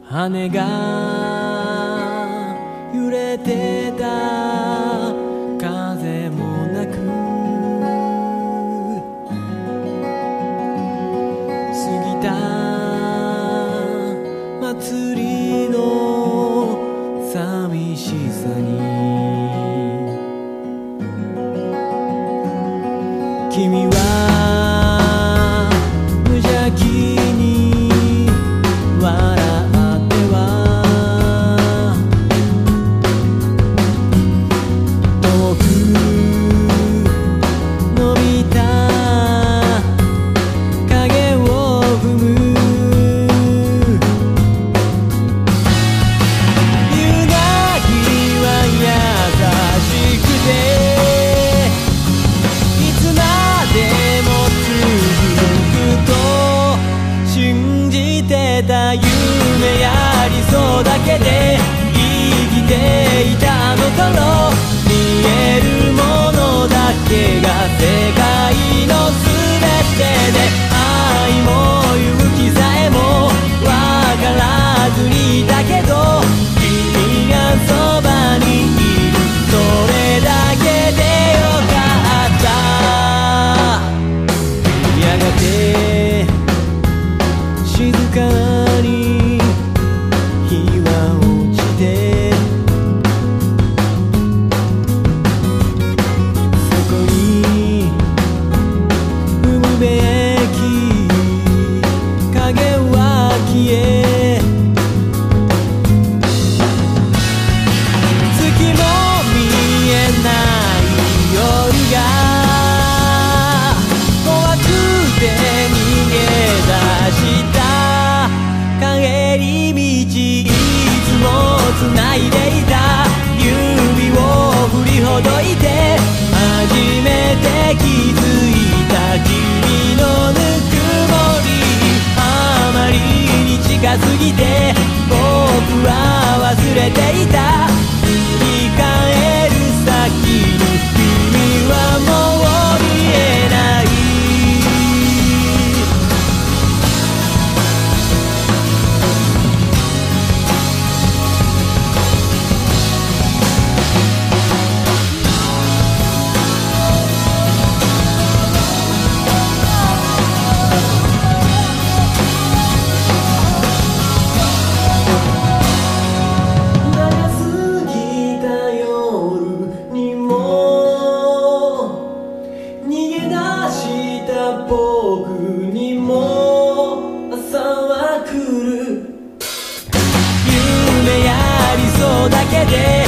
羽が揺れてた風もなく過ぎた祭りの寂しさに君は無邪気に笑っては遠く伸びた影を踏む夕凪は優しくていつまでも続くと信じてた夢や理想だけで生きていたあの頃見えるものだけが世界の全てで愛も勇気さえもわからずにいたけど君がそばにいるそれだけでよかったやがて静かに日は落ちてそこに海辺駅影は消え月も見えない夜が怖くて逃げ出した帰り道いつも繋いでいた指を振りほどいて初めて気づいた君のぬくもりあまりに近すぎて僕は忘れていた振り返る先に君はもう見えない長すぎた夜にも逃げ出した僕にも朝は来る夢や理想だけで